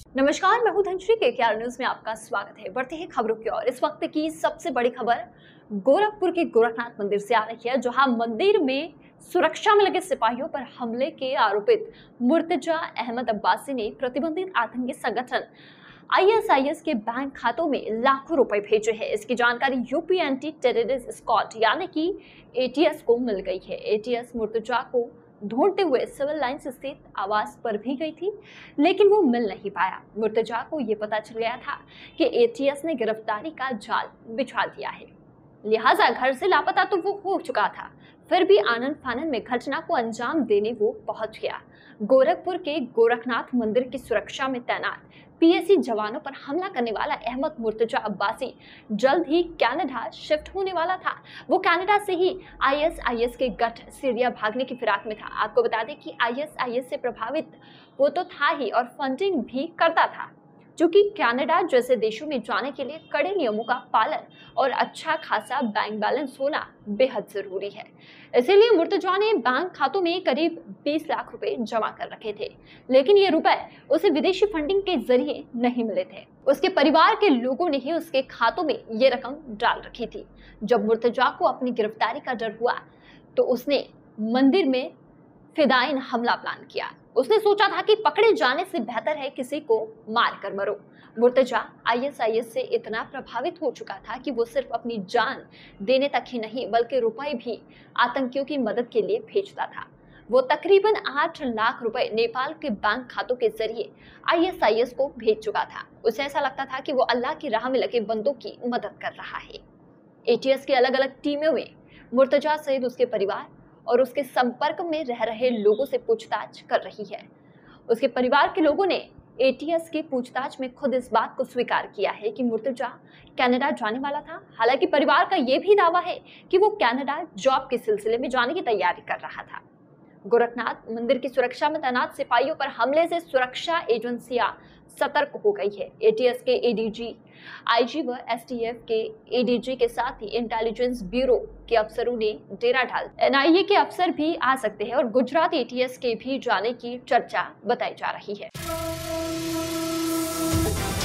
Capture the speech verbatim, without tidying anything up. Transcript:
नमस्कार, मैं हूं धनश्री। केकेआर न्यूज में आपका स्वागत है। बढ़ते हैं खबरों की ओर। इस वक्त की सबसे बड़ी खबर गोरखपुर के गोरखनाथ मंदिर से आ रही है, जहां मंदिर में सुरक्षा में लगे सिपाहियों पर हमले के आरोपित मुर्तजा अहमद अब्बासी ने प्रतिबंधित आतंकी संगठन आई एस आई एस के बैंक खातों में लाखों रुपए भेजे हैं। इसकी जानकारी यूपी एंटी टेररिस्ट स्क्वाड यानी कि ए टी एस को मिल गई है। ए टी एस मुर्तजा को ढूंढते हुए सिविल लाइंस स्थित आवास पर भी गई थी, लेकिन वो मिल नहीं पाया। मुर्तजा को ये पता चल गया था कि ए टी एस ने गिरफ्तारी का जाल बिछा दिया है, लिहाजा घर से लापता तो वो हो चुका था। फिर भी आनन फानन में घटना को अंजाम देने वो पहुंच गया। गोरखपुर के गोरखनाथ मंदिर की सुरक्षा में तैनात पी एस सी जवानों पर हमला करने वाला अहमद मुर्तजा अब्बासी जल्द ही कनाडा शिफ्ट होने वाला था। वो कनाडा से ही आई एस आई एस के गठ सीरिया भागने की फिराक में था। आपको बता दें कि आई एस आई एस से प्रभावित वो तो था ही और फंडिंग भी करता था, क्योंकि कनाडा जैसे देशों में जाने के लिए कड़े नियमों का पालन और अच्छा खासा बैंक बैलेंस होना बेहद जरूरी है। इसीलिए मुर्तजा ने बैंक खातों में करीब बीस लाख रुपए जमा कर रखे थे, लेकिन ये रुपए उसे विदेशी फंडिंग के जरिए नहीं मिले थे। उसके परिवार के लोगों ने ही उसके खातों में ये रकम डाल रखी थी। जब मुर्तजा को अपनी गिरफ्तारी का डर हुआ तो उसने मंदिर में फिदायीन हमला प्लान किया। उसने सोचा था कि पकड़े जाने से बेहतर है किसी को मार कर मरो। Murtaza I S I S से इतना प्रभावित हो चुका था कि वो सिर्फ अपनी जान देने तक ही नहीं बल्कि रुपए भी आतंकियों की मदद के लिए भेजता था। वो तकरीबन आठ लाख रुपए नेपाल के बैंक खातों के जरिए आई एस आई एस को भेज चुका था। उसे ऐसा लगता था कि वो अल्लाह की राह में लगे बंदों की मदद कर रहा है। ए टी एस की अलग अलग टीमों में मुर्तजा सहित उसके परिवार और उसके संपर्क में रह रहे लोगों से पूछताछ कर रही है। उसके परिवार के लोगों ने ए टी एस की पूछताछ में खुद इस बात को स्वीकार किया है कि मुर्तजा कनाडा जाने वाला था। हालांकि परिवार का यह भी दावा है कि वो कनाडा जॉब के सिलसिले में जाने की तैयारी कर रहा था। गोरखनाथ मंदिर की सुरक्षा में तैनात सिपाहियों पर हमले से सुरक्षा एजेंसियां सतर्क हो गई है। ए टी एस के ए डी जी, आई जी व एस टी एफ के ए डी जी के साथ ही इंटेलिजेंस ब्यूरो के अफसरों ने डेरा डाल एन आई ए के अफसर भी आ सकते हैं और गुजरात ए टी एस के भी जाने की चर्चा बताई जा रही है।